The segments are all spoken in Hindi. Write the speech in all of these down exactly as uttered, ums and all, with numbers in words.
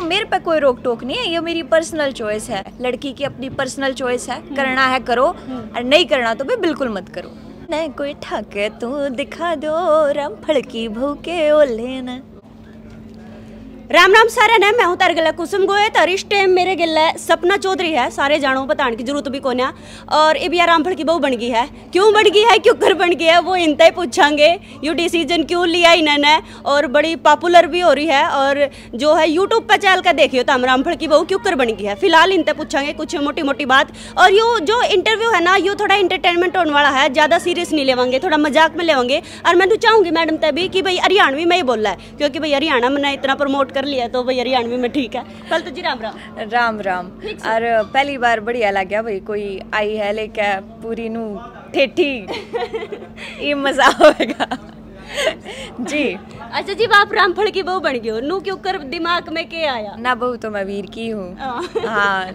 मेरे पे कोई रोक टोक नहीं है, ये मेरी पर्सनल चॉइस है, लड़की की अपनी पर्सनल चॉइस है, करना है करो और नहीं करना तो भी बिल्कुल मत करो। नहीं कोई ठाके तू दिखा दो रामफल की बहू के ओले न। राम राम सारे ने, मैं हूं तार गला कुसुम गोए। तो इस टाइम मेरे गिले सपना चौधरी है, सारे जानो बताने की जरूरत भी कोई ना। और ये भी रामफल की बहू बन गई है, क्यों बन गई है, क्यों कर बन गई है, वो इनता ही पूछांगे। यू डिसीजन क्यों लिया इन्होंने, और बड़ी पॉपुलर भी हो रही है। और जो है यूट्यूब पर चल कर देखियो तो हम रामफल की बहू क्यों कर बन गई है। फिलहाल इनते पूछांगे कुछ मोटी मोटी बात। और यू जो इंटरव्यू है ना, यू थोड़ा इंटरटेनमेंट होने वाला है, ज़्यादा सीरियस नहीं लेवांगे, थोड़ा मजाक में लेवांगे। और मैं तो चाहूँगी मैडम तभी कि भाई हरियाणवी में ही बोला है, क्योंकि भाई हरियाणा मैंने इतना प्रमोट कर लिया तो भाई हरियाणवी में ठीक है। कल तो जी राम राम राम राम। और पहली बार बढ़िया लग गया भाई, कोई आई है लेके पूरी नू ठेठी ये मजा होगा जी। अच्छा जी, आप रामफल की बहू बन गई हो, नू क्यों कर दिमाग में के आया? ना बहू तो मैं वीर की हूँ हाँ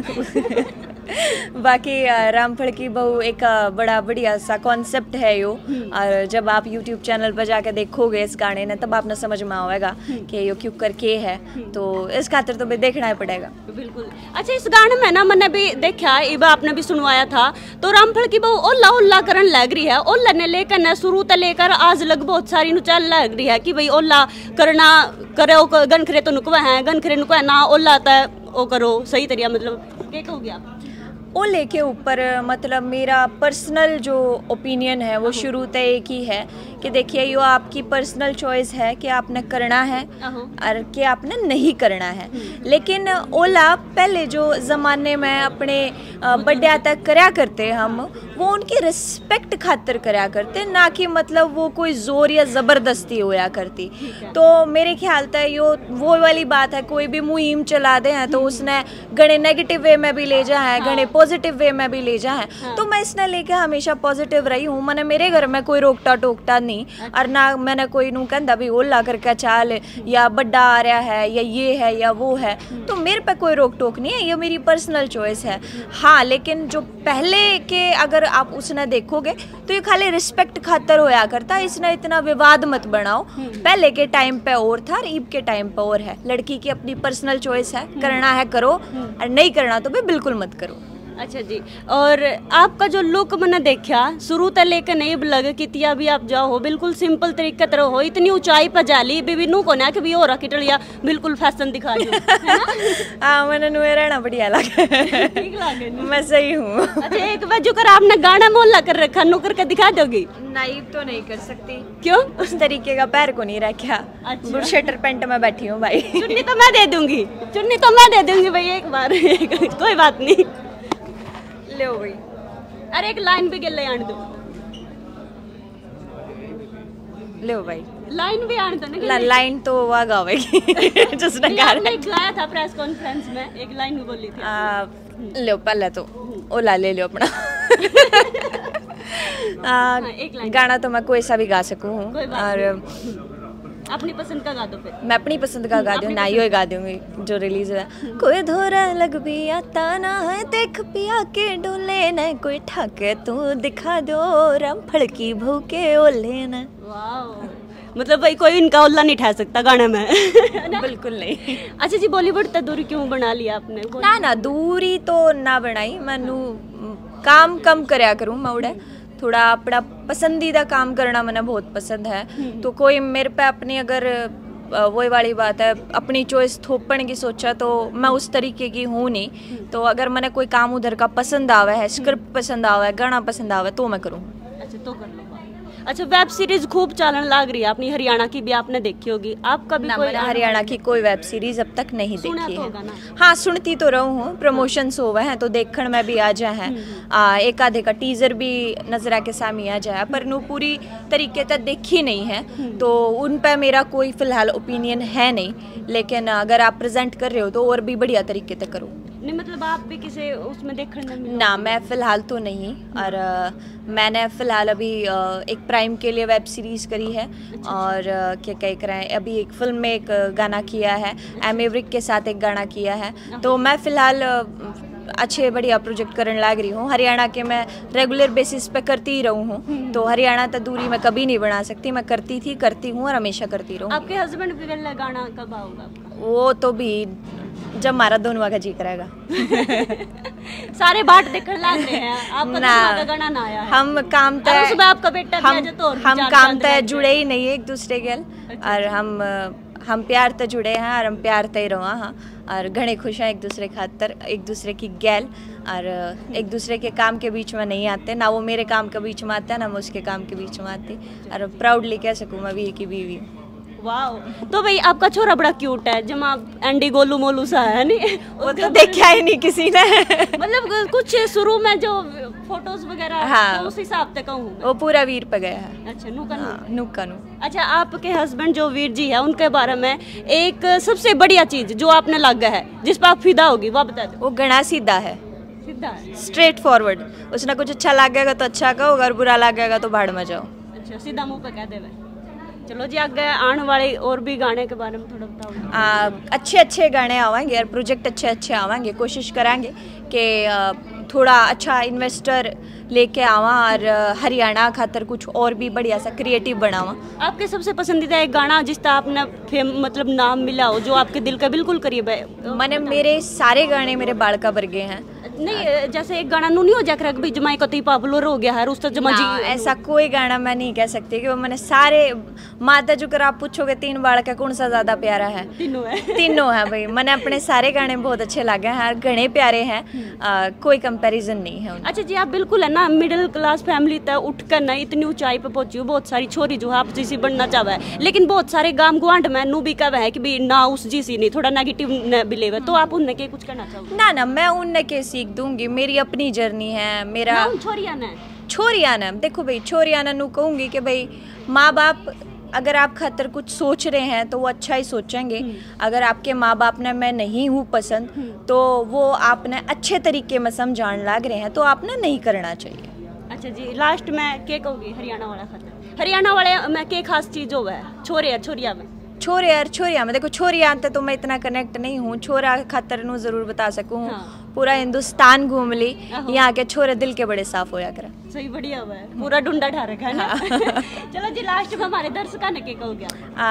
बाकी रामफल की बहू एक बड़ा बढ़िया सा कॉन्सेप्ट है यो। और जब आप यूट्यूब चैनल पर जाकर देखोगे इस गाने ने तब आपने समझ में आएगा कि यो क्यों करके है, तो इस खातिर तो भी देखना ही पड़ेगा। बिल्कुल। अच्छा, इस गाने में ना मैंने भी देखा, इबा आपने भी सुनवाया था, तो रामफल की बहू ओला ओला करन लग रही है। ओला ने लेकर न शुरू से लेकर आज लग बहुत सारी नु चल लग रही है कि भाई ओला करना करो, गन खरे तो नुकवा है, गन खरे नुकवा ना ओला तो ओ करो सही तरीका। मतलब क्या कहोगे आप? ओले के ऊपर मतलब मेरा पर्सनल जो ओपिनियन है वो शुरू से एक ही है कि देखिए यो आपकी पर्सनल चॉइस है कि आपने करना है और कि आपने नहीं करना है। लेकिन ओला पहले जो ज़माने में अपने बर्थडे तक करया करते हम, वो उनकी रिस्पेक्ट खातिर करया करते, ना कि मतलब वो कोई ज़ोर या ज़बरदस्ती होया करती। तो मेरे ख्याल तक यो वो वाली बात है, कोई भी मुहिम चला दे हैं तो उसने गणे नेगेटिव वे में भी ले जा है, गणे पॉजिटिव वे में भी ले जा है। हाँ। तो मैं इसने लेके हमेशा पॉजिटिव रही हूँ। मैंने मेरे घर में कोई रोकता टोकता नहीं और ना मैंने कोई नू कहता भी ओला करके चाल या बड्डा आ रहा है या ये है या वो है, तो मेरे पे कोई रोक टोक नहीं है, ये मेरी पर्सनल चॉइस है। हाँ, लेकिन जो पहले के अगर आप उसने देखोगे तो ये खाली रिस्पेक्ट खातर होया करता, इसने इतना विवाद मत बनाओ। पहले के टाइम पे और था और ईब के टाइम पे और है। लड़की की अपनी पर्सनल चॉइस है, करना है करो और नहीं करना तो भी बिल्कुल मत करो। अच्छा जी, और आपका जो लुक मैंने देखा शुरू से लेकर नहीं लगे कितिया भी आप जाओ हो, बिल्कुल सिंपल तरीके तरह हो, इतनी ऊंचाई पर जाली बेबी को ना कि भी हो रखी टलिया बिल्कुल फैशन दिखा दो है ना। हां, मैंने नुए रहना बढ़िया लगे, ठीक लगे, मैं सही हूं। अच्छा, एक बार जो कर आपने गाना मोहल्ला कर रखा, नु करके दिखा दोगी? नहीं तो नहीं कर सकती। क्यों? उस तरीके का पैर को नहीं रखा। अच्छा। बुरशेटर पेंट में बैठी हूँ भाई। चुन्नी तो मैं दे दूंगी, चुन्नी तो मैं दे दूंगी भाई एक बार कोई बात नहीं। ले भाई, अरे एक लाइन भी गिल्ले आने दो, ले भाई लाइन भी आने दो ना। ला, लाइन तो वहाँ गावेगी जिसने गाया था प्रेस कॉन्फ्रेंस में, एक लाइन भी बोली थी। आ, लो पहले तो ओला ले लो अपना आ, हाँ, गाना तो मैं कोई सा भी गा सकूँ और अपनी पसंद का गा दो फिर। मैं अपनी पसंद का गा दूँ, ना ही गा दूँगी जो रिलीज हुआ। कोई धोरा लग भी आता ना है, देख पिया के डोले न, कोई ठाके तू दिखा दो रामफल की बहू के ओले न। वाह, मतलब भाई कोई इनका ओला नहीं ठा सकता गाने में बिल्कुल नहीं। अच्छा जी, बॉलीवुड तक दूरी क्यों बना लिया आपने? ना ना दूरी तो ना बनाई, मैनू काम कम करया करूँ मैं उड़े, थोड़ा अपना पसंदीदा काम करना मैंने बहुत पसंद है। तो कोई मेरे पे अपनी अगर वही वाली बात है अपनी चॉइस थोपने की सोचा तो मैं उस तरीके की हूँ नहीं। तो अगर मैंने कोई काम उधर का पसंद आवा है, स्क्रिप्ट पसंद आवा है, गाना पसंद आवा है तो मैं करूँ। अच्छा, तो कर लो। अच्छा, वेब सीरीज खूब चलन लग रही है अपनी, हरियाणा की भी आपने देखी होगी, आपका भी कोई? हरियाणा की कोई वेब सीरीज अब तक नहीं देखी है। हाँ, सुनती तो रहूँ हूँ, प्रमोशंस हो हैं तो देखने में भी आ जाए हैं, एक आधे का टीजर भी नजरा के सामने आ जाए, पर नु पूरी तरीके तक देखी नहीं है तो उन पर मेरा कोई फिलहाल ओपिनियन है नहीं। लेकिन अगर आप प्रेजेंट कर रहे हो तो और भी बढ़िया तरीके से करो। नहीं, मतलब आप भी किसी उसमें देखने में? ना, मैं फ़िलहाल तो नहीं। और आ, मैंने फ़िलहाल अभी आ, एक प्राइम के लिए वेब सीरीज़ करी है। अच्छा, और आ, क्या कह कर हैं, अभी एक फिल्म में एक गाना किया है, एम एवरिक के साथ एक गाना किया है। तो मैं फ़िलहाल अच्छे बढ़िया प्रोजेक्ट करने लग रही हूँ। हरियाणा के मैं रेगुलर बेसिस पे करती ही रहूँ हूँ, तो हरियाणा तक दूरी मैं कभी नहीं बना सकती। मैं करती थी, करती हूँ और हमेशा करती रहूँ। आपके हस्बैंड भी गला गाना कब आऊंगा? वो तो भी जब हमारा दोनों का जी करेगा। सारे बाट देखने लग रहे हैं, आपका दोनों का गाना ना आया है। हम काम तय सुबह आपका बेटा हम, तो हम काम तय जुड़े ही नहीं है एक दूसरे के, और हम हम प्यार तय जुड़े हैं और हम प्यार तय रहो हाँ, और घने खुश हैं एक दूसरे खातर, एक दूसरे की गैल, और एक दूसरे के काम के बीच में नहीं आते, ना वो मेरे काम के बीच में आता है ना मैं उसके काम के बीच में आती, और प्राउडली कह सकूँ मैं भी एक ही बीवी हूँ। वाह। तो भाई आपका छोरा बड़ा क्यूट है, जमा एंडी गोलू मोलू सा है नहीं? वो तो देखा ही नहीं किसी ने। मतलब कुछ शुरू में जो फोटोज वगैरह हाँ, तो उस हिसाब से कहूँ वो पूरा वीर पे गया है। अच्छा नुका हाँ, नुका नु। अच्छा, आपके हस्बैंड जो वीर जी है उनके बारे में एक सबसे बढ़िया चीज जो आपने लगा है जिस पर आप फिदा होगी वो बता दो। वो गणा सीधा है, सीधा है, स्ट्रेट फॉरवर्ड। उसने कुछ अच्छा लगेगा तो अच्छा कहो, अगर बुरा लगेगा तो भाड़ में जाओ। अच्छा, सीधा मुंह पे कह देवे। चलो जी, आगे आने वाले और भी गाने के बारे में थोड़ा बताओ। अच्छे अच्छे गाने आवेंगे और प्रोजेक्ट अच्छे अच्छे आवेंगे। कोशिश करेंगे कि थोड़ा अच्छा इन्वेस्टर लेके आवा और हरियाणा खातर कुछ और भी बढ़िया सा क्रिएटिव बनावा। आपके सबसे पसंदीदा एक गाना जिसका आपने फेम मतलब नाम मिला हो, जो आपके दिल का बिल्कुल करीब है? मैंने मेरे सारे गाने मेरे बालका वर्गे हैं। नहीं, जैसे एक गाना नहीं हो जाकर भाई जमाई कतई पॉपुलर हो गया है उस जमा जी, ऐसा कोई गाना मैं नहीं कह सकती कि वो मैंने सारे माता जो कर आप पूछोगे तीन बाल का कौन सा ज्यादा प्यारा है? तीनों है। तीनों है भाई। मैंने अपने सारे गाने बहुत अच्छे लगे हैं, घने प्यारे हैं, आ, कोई कंपैरिजन नहीं है उनका। अच्छा जी, आप बिल्कुल है ना मिडिल क्लास फैमिली तक उठ कर ना इतनी ऊंचाई पे पहुंची हो। बहुत सारी छोरी जो है आप जैसी बनना चाहे है, लेकिन बहुत सारे गांव गुआंढ में नू भी कह है कि भी ना उस जैसी नहीं, थोड़ा नेगेटिव बिलीव है, तो आप उनने के कुछ कहना चाहोगे? ना ना, मैं उनने के सीख दूंगी, मेरी अपनी जर्नी है। मेरा छोरियाना छोरियाना देखो भाई, छोरियाना नू कहूंगी कि भाई माँ बाप अगर आप खातर कुछ सोच रहे हैं तो वो अच्छा ही सोचेंगे। अगर आपके माँ बाप ने मैं नहीं हूँ पसंद तो वो आपने अच्छे तरीके में समझाने लग रहे हैं तो आपने नहीं करना चाहिए। अच्छा जी, लास्ट में क्या कहूँगी हरियाणा वाला खातर? हरियाणा वाले में क्या खास चीज़ हो है छोरे छोरिया में? छोरे यार छोरिया में देखो, छोरिया आते तो मैं इतना कनेक्ट नहीं हूँ, छोरा खातर नू जरूर बता सकूँ। हाँ। पूरा हिंदुस्तान घूम ली, यहाँ के छोरे दिल के बड़े साफ होया कर। सही, बढ़िया हुआ है, पूरा ढूंढा ढा रखा है ना। चलो जी, लास्ट में हमारे दर्शकों ने क्या कहोगे?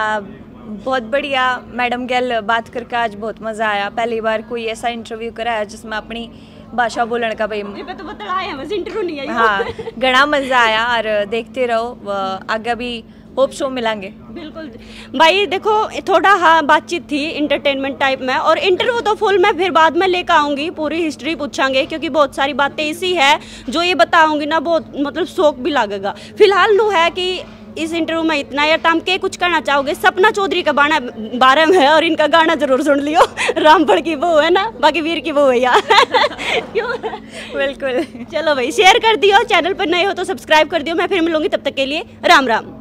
बहुत बढ़िया मैडम गैल बात करके आज बहुत मजा आया। पहली बार कोई ऐसा इंटरव्यू कराया जिसमें अपनी भाषा बोलने का भाई तो बताया, बस इंटरव्यू नहीं आई। हाँ, घना मजा आया और देखते रहो, आगे भी होप शो मिलेंगे। बिल्कुल भाई, देखो थोड़ा हाँ बातचीत थी इंटरटेनमेंट टाइप में, और इंटरव्यू तो फुल मैं फिर बाद में लेकर आऊँगी, पूरी हिस्ट्री पूछांगे क्योंकि बहुत सारी बातें ऐसी है जो ये बताऊँगी ना बहुत मतलब शौक भी लगेगा। फिलहाल नू है कि इस इंटरव्यू में इतना है। टाइम के कुछ करना चाहोगे सपना चौधरी का बाना बारे में, और इनका गाना जरूर सुन लियो, रामपुर की वो है ना, बाकी वीर की वो है यार। क्यों? बिल्कुल। चलो भाई, शेयर कर दियो, चैनल पर नए हो तो सब्सक्राइब कर दियो। मैं फिर मिलूंगी, तब तक के लिए राम राम।